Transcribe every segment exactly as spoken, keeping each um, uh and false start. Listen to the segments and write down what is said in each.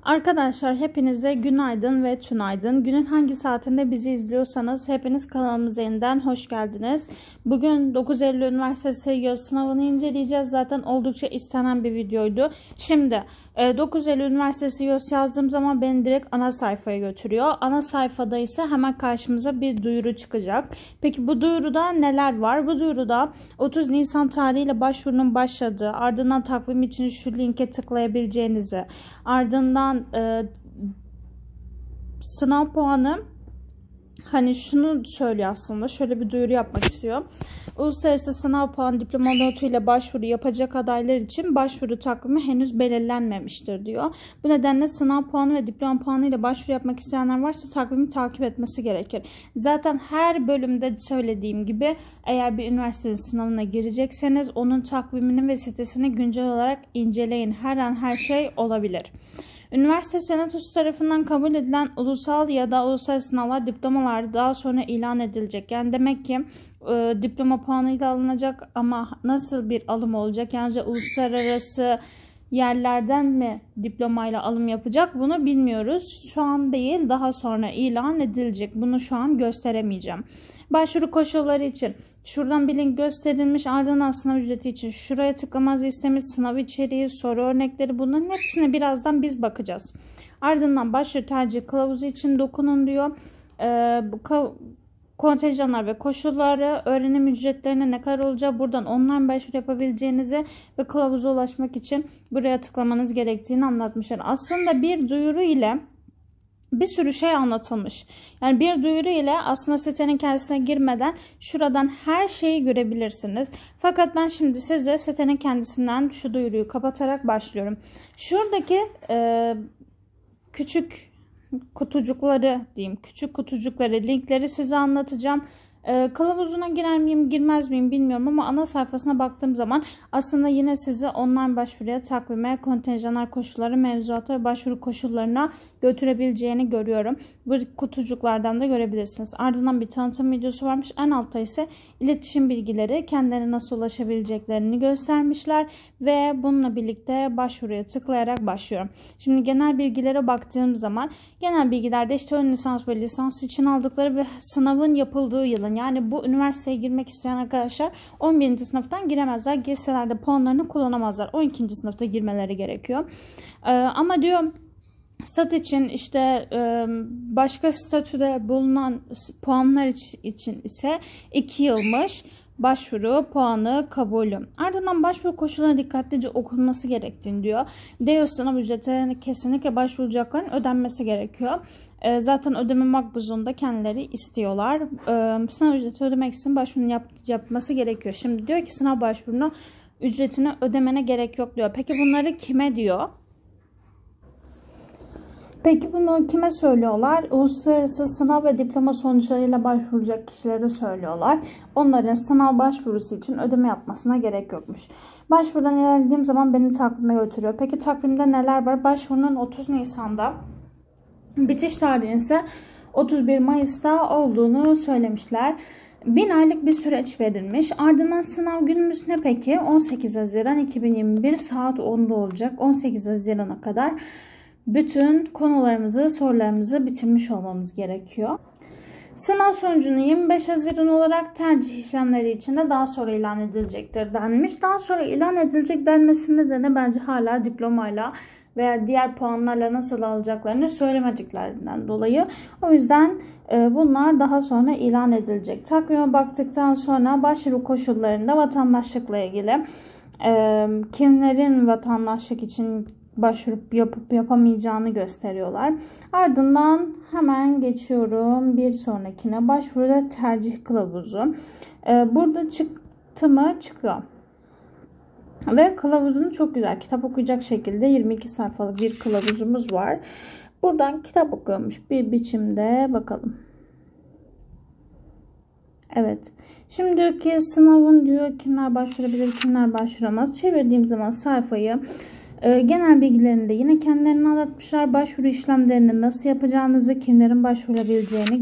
Arkadaşlar hepinize günaydın ve tünaydın. Günün hangi saatinde bizi izliyorsanız hepiniz kanalımıza yeniden hoş geldiniz. Bugün dokuz Eylül Üniversitesi yaz sınavını inceleyeceğiz. Zaten oldukça istenen bir videoydu. Şimdi dokuz Eylül Üniversitesi yaz yazdığım zaman beni direkt ana sayfaya götürüyor. Ana sayfada ise hemen karşımıza bir duyuru çıkacak. Peki bu duyuruda neler var? Bu duyuruda otuz Nisan tarihiyle başvurunun başladığı, ardından takvim için şu linke tıklayabileceğinizi, ardından e, sınav puanı, hani şunu söylüyor aslında, şöyle bir duyuru yapmak istiyor. Uluslararası sınav puanı diploma notuyla başvuru yapacak adaylar için başvuru takvimi henüz belirlenmemiştir diyor. Bu nedenle sınav puanı ve diploma puanı ile başvuru yapmak isteyenler varsa takvimi takip etmesi gerekir. Zaten her bölümde söylediğim gibi eğer bir üniversitenin sınavına girecekseniz onun takvimini ve sitesini güncel olarak inceleyin. Her an her şey olabilir. Üniversite Senatosu tarafından kabul edilen ulusal ya da uluslararası sınavlar diplomalar daha sonra ilan edilecek. Yani demek ki e, diploma puanıyla alınacak ama nasıl bir alım olacak? Yani uluslararası yerlerden mi diplomayla alım yapacak? Bunu bilmiyoruz. Şu an değil, daha sonra ilan edilecek. Bunu şu an gösteremeyeceğim. Başvuru koşulları için şuradan bir link gösterilmiş, ardından sınav ücreti için şuraya tıklamanızı istemiş, sınav içeriği, soru örnekleri, bunların hepsine birazdan biz bakacağız. Ardından başvuru tercih kılavuzu için dokunun diyor. Ee, bu kontenjanlar ve koşulları, öğrenim ücretlerine ne kadar olacağı, buradan online başvuru yapabileceğinizi ve kılavuza ulaşmak için buraya tıklamanız gerektiğini anlatmışlar. Aslında bir duyuru ile bir sürü şey anlatılmış. Yani bir duyuru ile aslında sitenin kendisine girmeden şuradan her şeyi görebilirsiniz. Fakat ben şimdi size sitenin kendisinden şu duyuruyu kapatarak başlıyorum. Şuradaki e, küçük kutucukları diyeyim, küçük kutucukları, linkleri size anlatacağım. E, kılavuzuna girer miyim, girmez miyim bilmiyorum ama ana sayfasına baktığım zaman aslında yine sizi online başvuruya, takvime, kontenjanlar koşulları, mevzuata ve başvuru koşullarına götürebileceğini görüyorum. Bu kutucuklardan da görebilirsiniz. Ardından bir tanıtım videosu varmış. En altta ise iletişim bilgileri, kendilerine nasıl ulaşabileceklerini göstermişler ve bununla birlikte başvuruya tıklayarak başlıyorum. Şimdi genel bilgilere baktığım zaman genel bilgilerde işte ön lisans ve lisans için aldıkları ve sınavın yapıldığı yılın, yani bu üniversiteye girmek isteyen arkadaşlar on birinci sınıftan giremezler. Girseler de puanlarını kullanamazlar. on ikinci sınıfta girmeleri gerekiyor. Ee, ama diyor stat için işte başka statüde bulunan puanlar için ise iki yılmış başvuru puanı kabulü. Ardından başvuru koşullarına dikkatlice okunması gerektiğini diyor. D E O sınav ücretlerine kesinlikle başvuracakların ödenmesi gerekiyor. Zaten ödeme makbuzunda kendileri istiyorlar. Sınav ücreti ödemek için başvurunun yap, yapması gerekiyor. Şimdi diyor ki sınav başvurunu ücretini ödemene gerek yok diyor. Peki bunları kime diyor? Peki bunu kime söylüyorlar? Uluslararası sınav ve diploma sonuçlarıyla başvuracak kişilere söylüyorlar. Onların sınav başvurusu için ödeme yapmasına gerek yokmuş. Başvurudan ilerlediğim zaman beni takvime götürüyor. Peki takvimde neler var? Başvurunun otuz Nisan'da, bitiş tarihi ise otuz bir Mayıs'ta olduğunu söylemişler. Bin aylık bir süreç verilmiş. Ardından sınav günümüz ne peki? on sekiz Haziran iki bin yirmi bir saat onda olacak. on sekiz Haziran'a kadar bütün konularımızı, sorularımızı bitirmiş olmamız gerekiyor. Sınav sonucunu yirmi beş Haziran olarak tercih işlemleri için de daha sonra ilan edilecektir denmiş. Daha sonra ilan edilecek denmesinin nedeni bence hala diplomayla veya diğer puanlarla nasıl alacaklarını söylemediklerinden dolayı. O yüzden e, bunlar daha sonra ilan edilecek. Takvime baktıktan sonra başvuru koşullarında vatandaşlıkla ilgili e, kimlerin vatandaşlık için başvurup yapıp yapamayacağını gösteriyorlar. Ardından hemen geçiyorum bir sonrakine. Başvuruda tercih kılavuzu. Ee, burada çıktı mı? Çıkıyor. Ve kılavuzunu çok güzel, kitap okuyacak şekilde yirmi iki sayfalık bir kılavuzumuz var. Buradan kitap okuyormuş bir biçimde, bakalım. Evet. Şimdi diyor ki sınavın diyor kimler başvurabilir, kimler başvuramaz. Çevirdiğim zaman sayfayı Ee, genel bilgilerinde yine kendilerini anlatmışlar. Başvuru işlemlerini nasıl yapacağınızı, kimlerin başvurabileceğini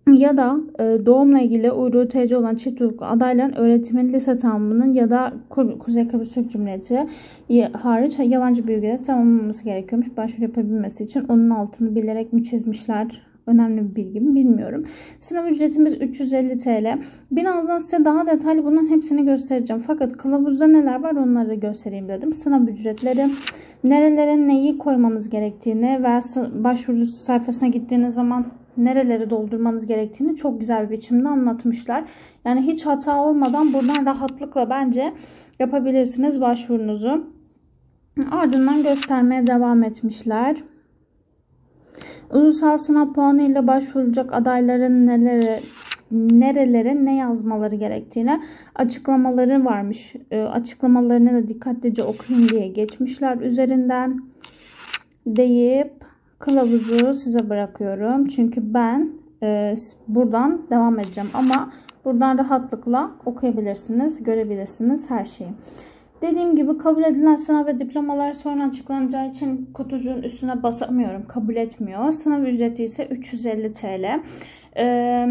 ya da e, doğumla ilgili uyruğu T C olan çift uyruklu adayların öğretimin lise tamamının ya da Kuzey Kıbrıs Türk Cumhuriyeti hariç yabancı bir ülkede tamamlaması gerekiyormuş. Başvuru yapabilmesi için onun altını bilerek mi çizmişler? Önemli bir bilgi mi bilmiyorum. Sınav ücretimiz üç yüz elli TL. Birazdan size daha detaylı bunun hepsini göstereceğim. Fakat kılavuzda neler var onları göstereyim dedim. Sınav ücretleri, nerelere neyi koymanız gerektiğini ve başvuru sayfasına gittiğiniz zaman nereleri doldurmanız gerektiğini çok güzel bir biçimde anlatmışlar. Yani hiç hata olmadan buradan rahatlıkla bence yapabilirsiniz başvurunuzu. Ardından göstermeye devam etmişler. Ulusal sınav puanı ile başvuracak adayların nelere, nerelere ne yazmaları gerektiğine açıklamaları varmış. E, açıklamalarını da dikkatlice okuyun diye geçmişler üzerinden deyip kılavuzu size bırakıyorum. Çünkü ben e, buradan devam edeceğim ama buradan rahatlıkla okuyabilirsiniz, görebilirsiniz her şeyi. Dediğim gibi kabul edilen sınav ve diplomalar sonra açıklanacağı için kutucuğun üstüne basamıyorum. Kabul etmiyor. Sınav ücreti ise üç yüz elli TL. Ee,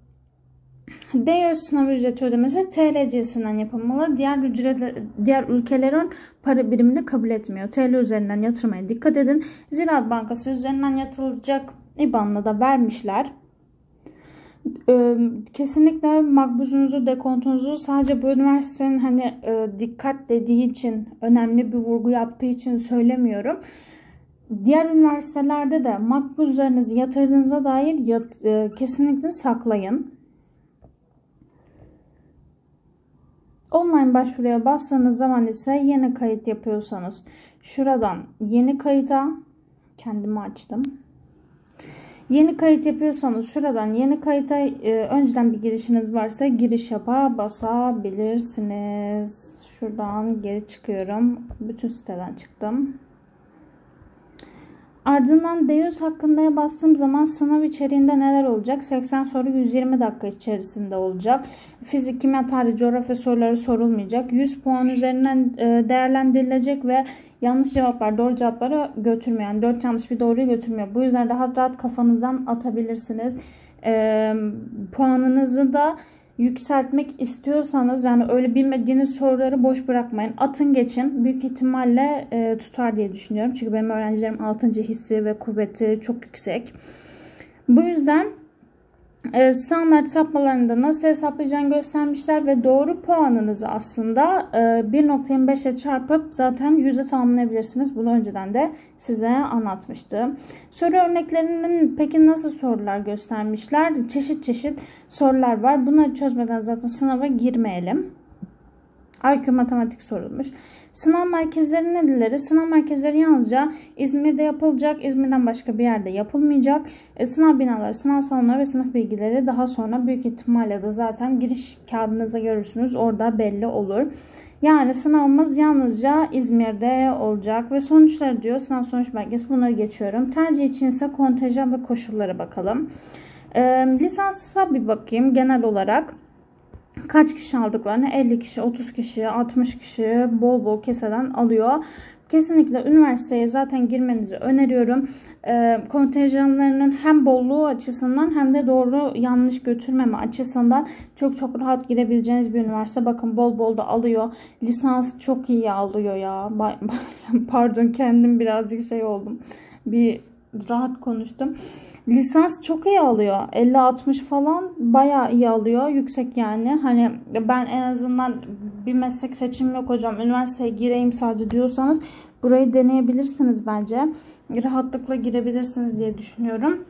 D öz sınav ücreti ödemesi T L cinsinden yapılmalı. Diğer ücretler, diğer ülkelerin para birimini kabul etmiyor. T L üzerinden yatırmaya dikkat edin. Ziraat Bankası üzerinden yatırılacak I B A N'ını da vermişler. Kesinlikle makbuzunuzu, dekontunuzu sadece bu üniversitenin hani dikkat dediği için, önemli bir vurgu yaptığı için söylemiyorum. Diğer üniversitelerde de makbuzlarınızı yatırdığınıza dair yat, kesinlikle saklayın. Online başvuruya bastığınız zaman ise yeni kayıt yapıyorsanız şuradan yeni kayıta kendimi açtım. Yeni kayıt yapıyorsanız şuradan yeni kayıta e, önceden bir girişiniz varsa giriş yapa basabilirsiniz. Şuradan geri çıkıyorum. Bütün siteden çıktım. Ardından D yüz hakkında bastığım zaman sınav içeriğinde neler olacak? seksen soru yüz yirmi dakika içerisinde olacak. Fizik, kimya, tarih, coğrafya soruları sorulmayacak. yüz puan üzerinden değerlendirilecek ve yanlış cevaplar doğru cevapları götürmüyor. Yani dört yanlış bir doğruyu götürmüyor. Bu yüzden rahat rahat kafanızdan atabilirsiniz. E, puanınızı da yükseltmek istiyorsanız yani öyle bilmediğiniz soruları boş bırakmayın. Atın geçin. Büyük ihtimalle e, tutar diye düşünüyorum. Çünkü benim öğrencilerim altıncı hissi ve kuvveti çok yüksek. Bu yüzden e, standart sapmalarında nasıl hesaplayacağını göstermişler ve doğru puanınızı aslında e, bir nokta yirmi beş ile çarpıp zaten yüze tamamlayabilirsiniz. Bunu önceden de size anlatmıştım. Soru örneklerinin peki nasıl sorular göstermişler? Çeşit çeşit sorular var. Bunları çözmeden zaten sınava girmeyelim. I Q matematik sorulmuş. Sınav merkezleri nereleri? Sınav merkezleri yalnızca İzmir'de yapılacak. İzmir'den başka bir yerde yapılmayacak. E, sınav binaları, sınav salonları ve sınıf bilgileri daha sonra büyük ihtimalle de zaten giriş kağıdınıza görürsünüz. Orada belli olur. Yani sınavımız yalnızca İzmir'de olacak ve sonuçları diyor. Sınav sonuç belgesi, bunları geçiyorum. Tercih için ise kontenjan ve koşullara bakalım. E, lisansa bir bakayım genel olarak. Kaç kişi aldıklarını, elli kişi, otuz kişi, altmış kişi bol bol keseden alıyor. Kesinlikle üniversiteye zaten girmenizi öneriyorum. E, kontenjanlarının hem bolluğu açısından hem de doğru yanlış götürmeme açısından çok çok rahat girebileceğiniz bir üniversite. Bakın bol bol da alıyor. Lisans çok iyi alıyor ya. Pardon, kendim birazcık şey oldum. Bir rahat konuştum. Lisans çok iyi alıyor. elli altmış falan bayağı iyi alıyor. Yüksek yani. Hani ben en azından bir meslek seçimi yok hocam, üniversiteye gireyim sadece diyorsanız burayı deneyebilirsiniz bence. Rahatlıkla girebilirsiniz diye düşünüyorum.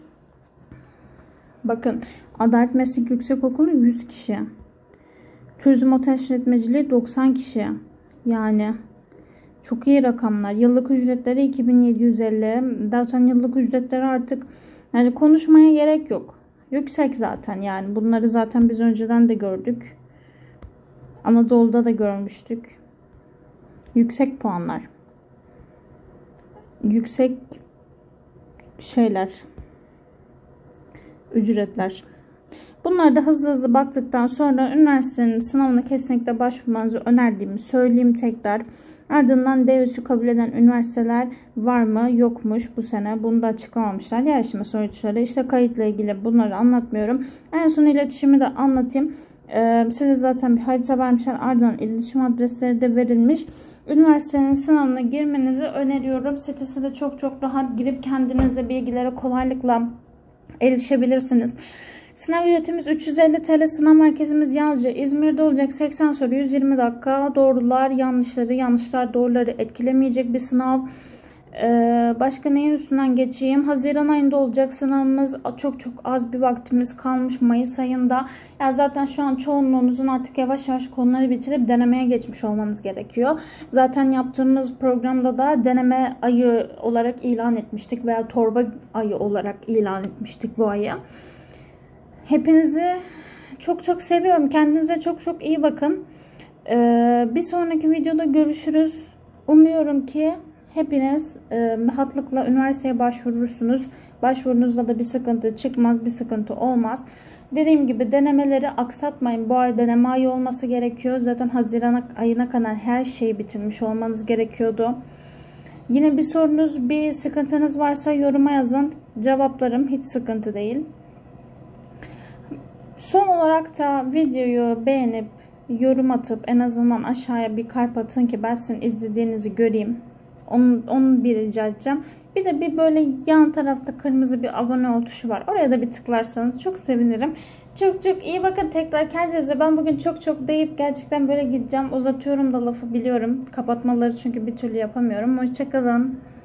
Bakın, Adalet Meslek Yüksekokulu yüz kişi. Turizm Otel İşletmeciliği doksan kişi. Yani çok iyi rakamlar. Yıllık ücretleri iki bin yedi yüz elli. Zaten yıllık ücretleri artık yani konuşmaya gerek yok. Yüksek zaten yani. Bunları zaten biz önceden de gördük. Anadolu'da da görmüştük. Yüksek puanlar. Yüksek şeyler. Ücretler. Bunları da hızlı hızlı baktıktan sonra üniversitenin sınavına kesinlikle başvurmanızı önerdiğimi söyleyeyim tekrar. Ardından D ÖS'ü kabul eden üniversiteler var mı yokmuş bu sene. Bunu da açıklamamışlar. Yarışma sonuçları, işte kayıtla ilgili bunları anlatmıyorum. En son iletişimi de anlatayım. Ee, size zaten bir harita vermişler. Ardından iletişim adresleri de verilmiş. Üniversitenin sınavına girmenizi öneriyorum. Sitesi de çok çok rahat, girip kendinizde bilgilere kolaylıkla erişebilirsiniz. Sınav ücretimiz üç yüz elli TL. Sınav merkezimiz Yalca, İzmir'de olacak. seksen soru, yüz yirmi dakika. Doğrular yanlışları, yanlışlar doğruları etkilemeyecek bir sınav. Ee, başka neyin üstünden geçeyim? Haziran ayında olacak sınavımız. Çok çok az bir vaktimiz kalmış, Mayıs ayında. Yani zaten şu an çoğunluğunuzun artık yavaş yavaş konuları bitirip denemeye geçmiş olmanız gerekiyor. Zaten yaptığımız programda da deneme ayı olarak ilan etmiştik veya torba ayı olarak ilan etmiştik bu ayı. Hepinizi çok çok seviyorum. Kendinize çok çok iyi bakın. Ee, bir sonraki videoda görüşürüz. Umuyorum ki hepiniz e, rahatlıkla üniversiteye başvurursunuz. Başvurunuzda da bir sıkıntı çıkmaz, bir sıkıntı olmaz. Dediğim gibi denemeleri aksatmayın. Bu ay deneme ayı olması gerekiyor. Zaten Haziran ayına kadar her şeyi bitirmiş olmanız gerekiyordu. Yine bir sorunuz, bir sıkıntınız varsa yoruma yazın. Cevaplarım hiç sıkıntı değil. Son olarak da videoyu beğenip yorum atıp en azından aşağıya bir kalp atın ki ben sizin izlediğinizi göreyim. Onu, onu bir rica edeceğim. Bir de bir böyle yan tarafta kırmızı bir abone ol tuşu var. Oraya da bir tıklarsanız çok sevinirim. Çok çok iyi bakın tekrar kendinize. Ben bugün çok çok deyip gerçekten böyle gideceğim. Uzatıyorum da lafı biliyorum. Kapatmaları çünkü bir türlü yapamıyorum. Hoşçakalın.